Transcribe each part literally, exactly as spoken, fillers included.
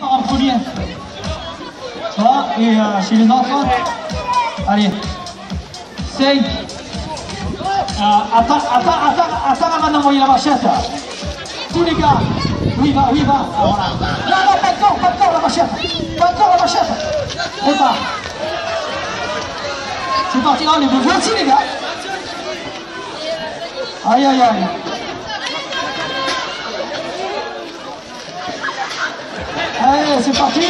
En premier. Ça va? Et euh, chez les enfants? Allez. cinq. Euh, attends, attends, attends, attends avant d'envoyer la machette. Tous les gars. Oui, va, oui, va. Ah, voilà. Non, non, pas encore, pas encore la machette. Pas encore la machette. Prépare. C'est parti. Oh, les deux voici, les gars. Aïe, aïe, aïe. Allez, c'est parti.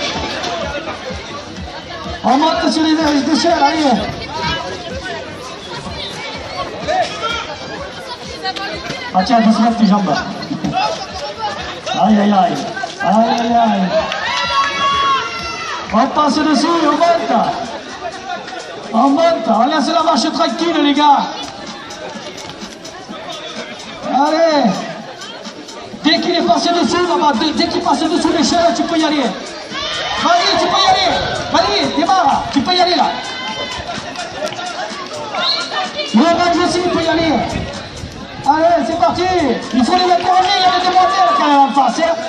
On monte sur les échelles, allez. Ah tiens, doucement tes jambes. Aïe, aïe, aïe. Aïe, aïe, aïe. On passe dessus, on monte. On monte, on laisse la marche tranquille, les gars. Allez. Dès qu'il est passé dessous, là-bas, dès qu'il passe dessous l'échelle, tu peux y aller. Vas-y, tu peux y aller. Vas-y, démarre. Tu peux y aller, là. Le orange aussi, il peut y aller. Allez, c'est parti. Il faut les encourager, il y a des demoiselles quand même en face. Hein.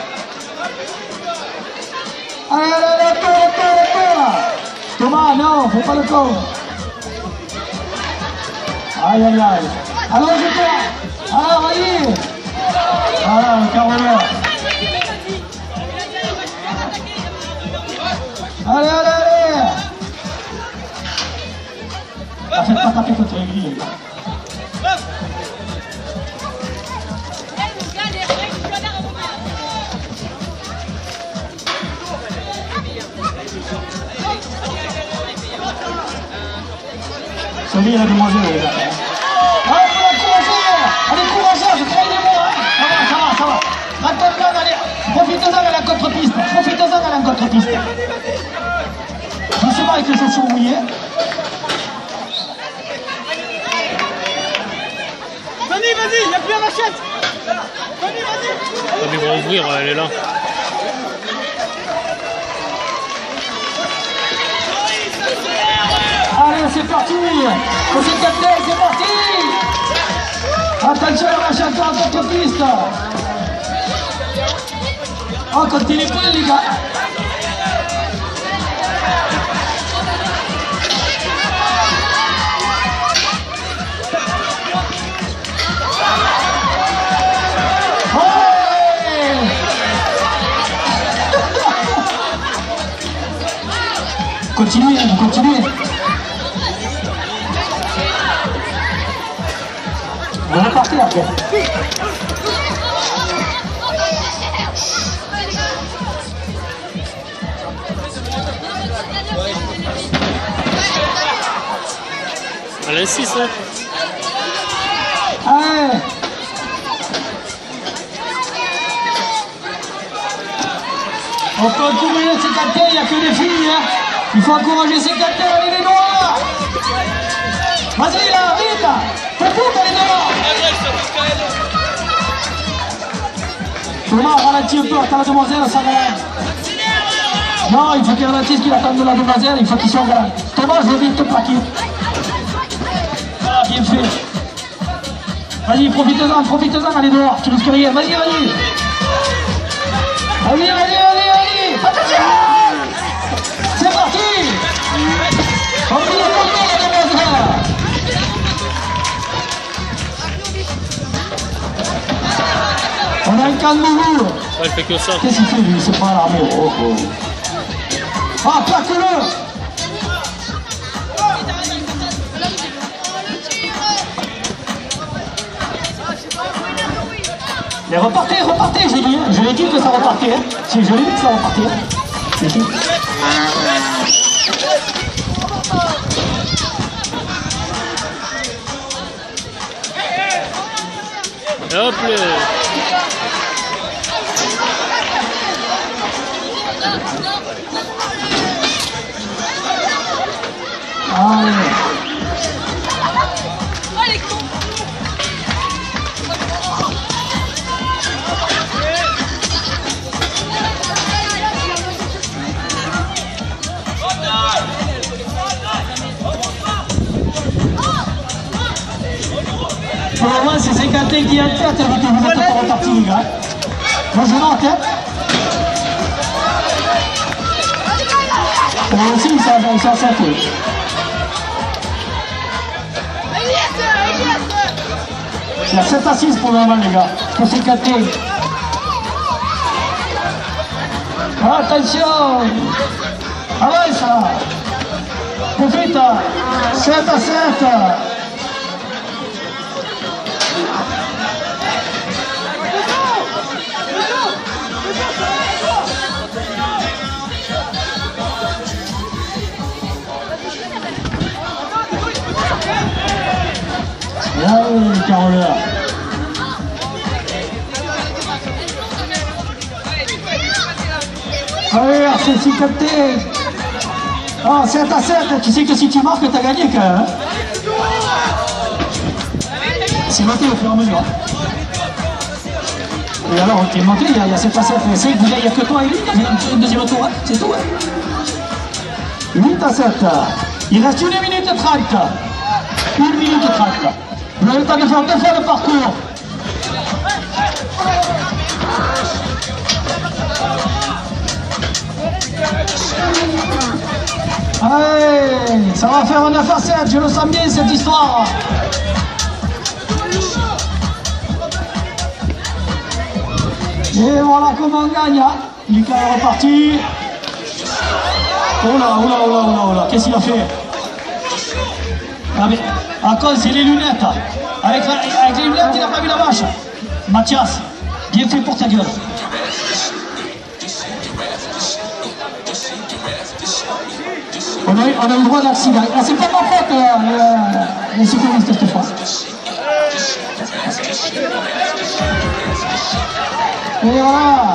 Allez, allez, allez, le tour, le tour, le tour, là. Thomas, non, faut pas le tour. Aïe, aïe, aïe. Allons-y, toi. Alors, vas-y. Voilà, le caroleur. Allez, allez, allez. Ah, faites pas taper contre les grilles. Celui, il a demandé, les gars. Ah, faut l'encourager. Elle est courageuse, croyez-moi. Ça va, ça va, ça va. Raconte-la, allez. Profitez-en à la contre-piste. Profitez-en à la contre-piste. Doucement avec les chaussures mouillées. Vas-y, vas-y, il n'y a plus la machette. Vas-y, vas-y. Ah, mais ils vont ouvrir, elle est là. Allez, c'est parti. Côté capitaine, c'est parti. Attention à la machette en contre-piste. Oh, comptez les points, les gars. Continuez, vous continuez. Vous repartez après. Elle a six, hein. Allez. On peut encourager ces capitaines, il n'y a que des filles. Hein. Il faut encourager ces capitaines, allez les noirs. Vas-y là, vite. Faut tout, allez noirs. Thomas, ralentis un peu, attends la demoiselle, ça va. Non, il faut qu'il ralentisse, qu'il attende la demoiselle, il faut qu'il soit galant. Thomas, je veux vite te plaquer. Voilà, bien fait. Vas-y, profitez-en, profitez-en, allez dehors, tu risques rien, vas-y, vas-y. Vas-y, vas-y, vas-y, vas-y. Attention. C'est parti. On finit content, la demoiselle. On a un calme nouveau. Ouais, elle fait que ça. Qu'est-ce qu'il fait lui? C'est pas l'armée. Oh, oh. Ah, plaque-le. Mais repartez, repartez, j'ai dit, je l'ai dit que ça repartait. Hein. Si je l'ai dit que ça repartait. C'est tout. Et hop le... Allez. Pour le moment, c'est cinquante qui est en tête, vous êtes pas reparti, les gars. Moi, je note, hein. Et aussi, ils sont, ils sont acertés. Il y a sept à six pour le moment, les gars. Pour ces quatre games. Attention! Avança! Profita! sept à sept! Ah oui, Carola. Allez, c'est si capté. Oh, sept à sept, tu sais que si tu marques, t'as gagné quand même. C'est monté au fur et à mesure. Et alors, t'es monté, il y, y a sept à sept. Il n'y a que toi et lui, il y a une deuxième tour, hein. C'est tout. Hein. huit à sept. Il reste une minute trente. une minute trente. Vous avez le temps de faire deux fois le parcours. Allez, ça va faire un neuf à sept, je le sens bien cette histoire. Et voilà comment on gagne. Hein. Lucas est reparti. Oh là, oh là, oh là, oh là, oh là, qu'est-ce qu'il a fait? Ah mais, à cause, c'est les lunettes. Avec, la, avec les lunettes, il n'a pas vu la vache. Mathias, bien fait pour ta gueule. On a, on a eu le droit d'accident. Ah, c'est pas ma faute, euh, les secouristes, cette fois. Et voilà.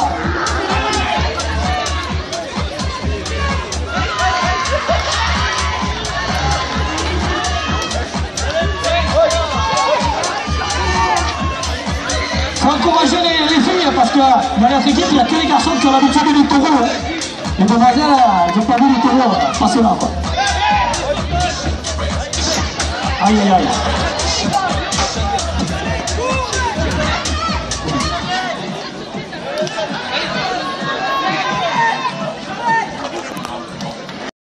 Faut encourager les, les filles parce que dans notre équipe, il n'y a que les garçons qui ont l'habitude du taureau. Hein. Les demoiselles, ils n'ont pas vu le taureau passer là. Quoi. Aïe aïe aïe.